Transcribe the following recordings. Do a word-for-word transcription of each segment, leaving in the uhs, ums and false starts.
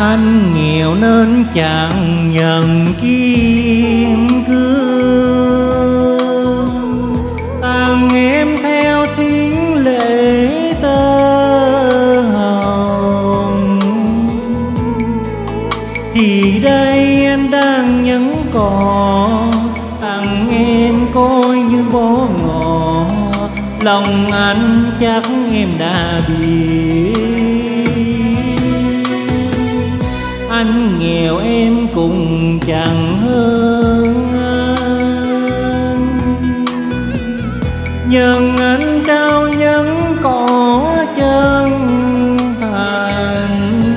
Anh nghèo nên chẳng nhận kim cương, tặng em theo xin lễ tơ hồng. Thì đây anh đang nhẫn cò, tặng em coi như bó ngọ. Lòng anh chắc em đã biết, anh nghèo em cũng chẳng hơn anh. Nhưng anh trao nhẫn có chân thành,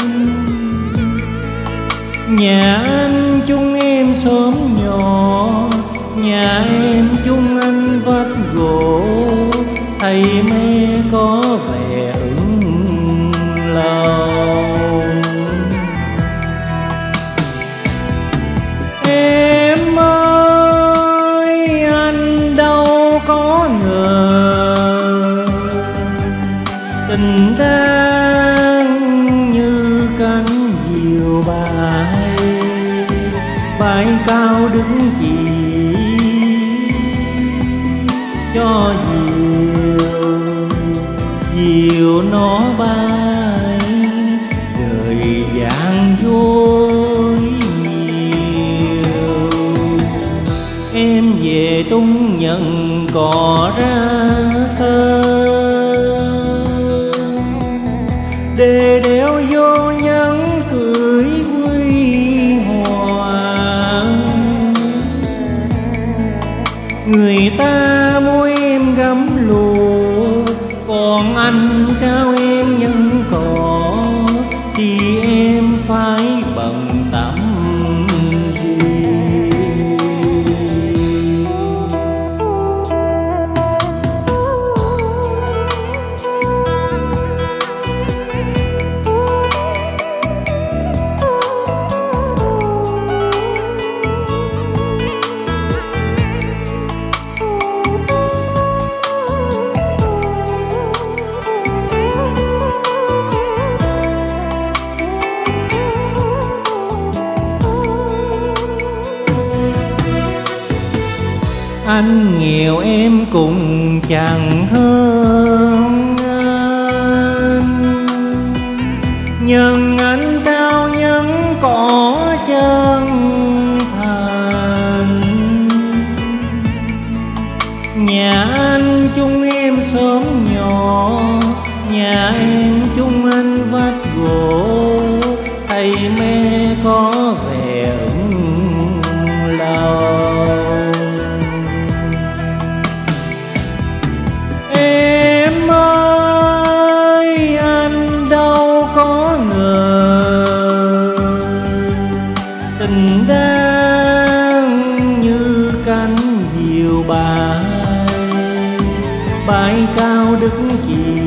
nhà anh chung em xóm nhỏ, nhà em chung anh vắt gỗ. Thầy mẹ có vẻ ưng lòng. Em ơi anh đâu có ngờ, tình đang như cánh diều bay, bay cao đứng chỉ cho diều, diều nó bay đời gian dối nhiều. Em về tung nhận cỏ ra sân, để đeo vô nhẫn cưới huy hoàng. Người ta môi em gấm lụa, còn anh trao em nhẫn cỏ. Thì em phải bận tâm gì? Anh nghèo em cũng chẳng hơn anh, nhưng anh trao nhẫn có chân thành. Nhà anh chung em xóm nhỏ, nhà em chung anh vắt gỗ. Thầy mẹ có vẻ ưng lòng. Em ơi anh đâu có ngờ, tình đang như cánh diều bay, bay cao đức chỉ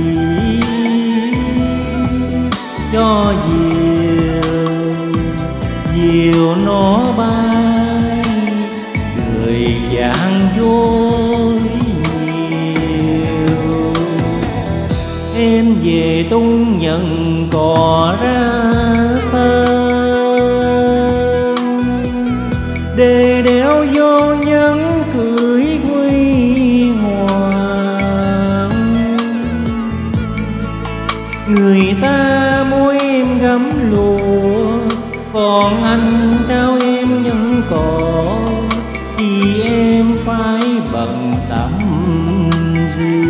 cho diều, diều nó bay người gian dối nhiều. Em về tung nhận cỏ ra sân, để đeo vô nhẫn cưới huy hoàng. Người ta môi em gấm lụa, còn anh trao em nhẫn cỏ. Thì em phải bận tâm gì?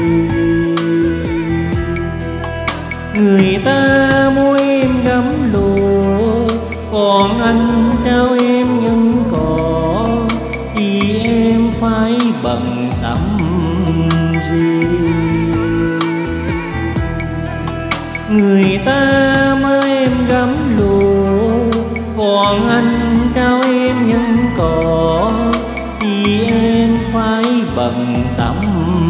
Người ta môi em gấm lụa, còn anh trao em nhẫn cỏ. Thì em phải bận tâm gì? Người ta môi em gấm lụa, còn anh trao em nhẫn cỏ. Thì em phải bận tâm